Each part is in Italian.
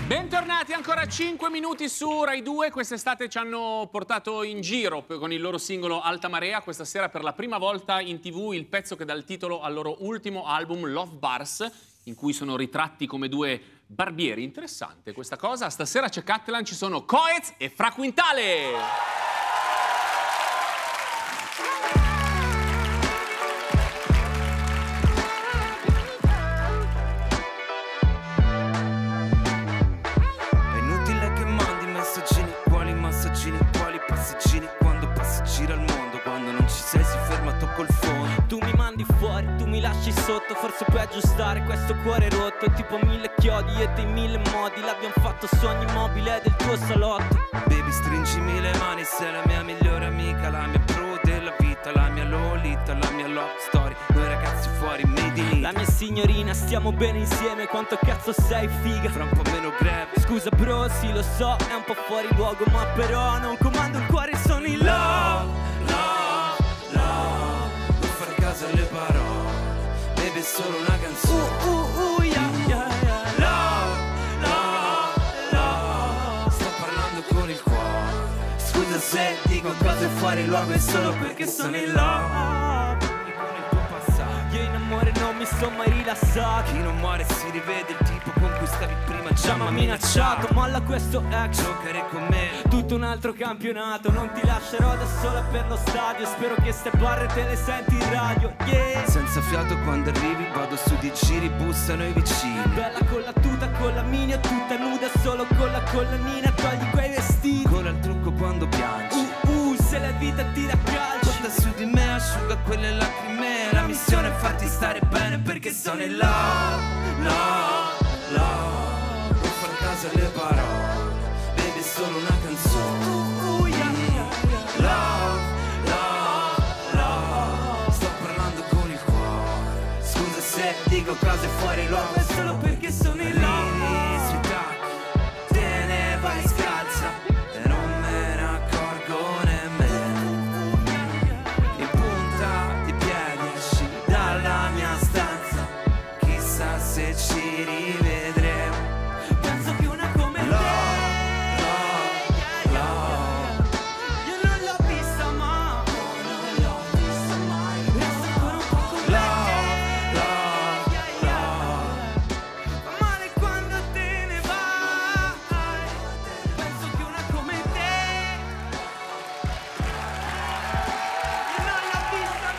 Bentornati, ancora 5 minuti su Rai 2. Quest'estate ci hanno portato in giro con il loro singolo Alta Marea. Questa sera per la prima volta in TV il pezzo che dà il titolo al loro ultimo album, Love Bars, in cui sono ritratti come due barbieri. Interessante questa cosa. Stasera c'è Catalan, ci sono Coez e Fra Quintale. Sotto, forse puoi aggiustare questo cuore rotto. È tipo 1000 chiodi e dei 1000 modi. L'abbiamo fatto su ogni mobile del tuo salotto. Baby, stringimi le mani, sei la mia migliore amica, la mia pro della vita, la mia Lolita, la mia love story. Noi ragazzi fuori, made in Italy. La mia signorina, stiamo bene insieme, quanto cazzo sei figa. Fra un po' meno grave. Scusa bro, sì lo so, è un po' fuori luogo, ma però non comando il cuore, sono in love. Love, love, non fare caso alle parole. È solo una canzone. Yeah, yeah, yeah. Love, love, love. Sto parlando con il cuore. Scusa se dico cose fuori luogo, è solo perché sono in love. Io in amore non mi sto mai rilassato. Chi non muore si rivede, il tipo con cui stavi prima già m'ha minacciato. Molla questo ex, giocare con me, tutto un altro campionato. Non ti lascerò da sola per lo stadio. Spero che ste barre te le senti in radio, yeah. Senza fiato quando arrivi, vado su di giri, bussano i vicini. Bella con la tuta, con la mini o tutta nuda, solo con la collanina, togli quei vestiti. Ancora il trucco quando piangi. Se la vita ti dà calci. Guarda su di me, asciuga quelle lacrime. La missione è farti stare bene perché sono in love, love, love. Non far caso alle parole, baby è solo una canzone. Yeah, yeah, yeah. Love, love, love. Sto parlando con il cuore. Scusa se dico cose fuori luogo, è solo perché sono in love. Sui tacchi, te ne vai scalza e non me ne accorgo nemmeno. In punta di piedi esci dalla mia stanza, chissà se ci rivedremo. Penso che una come te, io non l'ho vista mai, resta ancora un po' con me. Fa male quando te ne vai. Penso che una come te, io non l'ho vista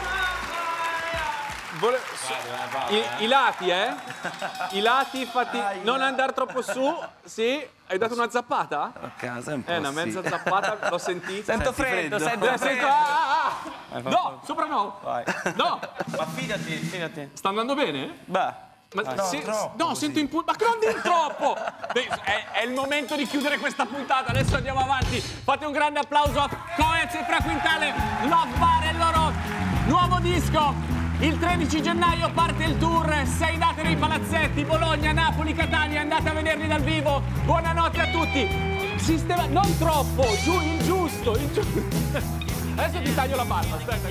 mai. I lati, I lati fatti... Non andare troppo su. Sì. Hai dato una zappata? A casa è un po' Una mezza zappata, l'ho sentita. Sento freddo, sento Sento... freddo. No, sopra no. Vai. No. Ma fidati. Sta andando bene? Beh. Ma no, sento in punta. Ma che non dire troppo! È il momento di chiudere questa puntata. Adesso andiamo avanti. Fate un grande applauso a Coez e Fra Quintale. Love Bar è il loro nuovo disco. Il 13 gennaio parte il tour. 6 date nei palazzetti, Bologna, Napoli, Catania. Andate a vederli dal vivo. Buonanotte a tutti. Sistema, non troppo, giù, il giusto. Adesso ti taglio la barba. Aspetta.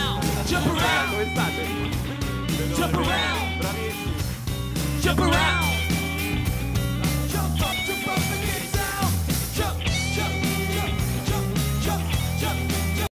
Jump around. Dove state? Jump around. Bravissimi. Jump around.